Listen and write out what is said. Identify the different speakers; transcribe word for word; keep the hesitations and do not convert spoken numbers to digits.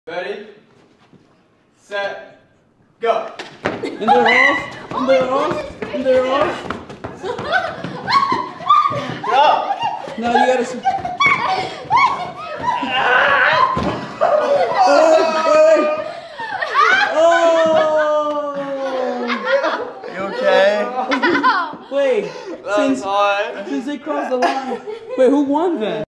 Speaker 1: Ready, set, go.
Speaker 2: And they're off. And they're off. And they're off.
Speaker 1: Go.
Speaker 2: Now you gotta. Oh, oh.
Speaker 1: You okay?
Speaker 2: Wait.
Speaker 1: That
Speaker 2: Since,
Speaker 1: was hard.
Speaker 2: since they crossed the line. Wait, who won then?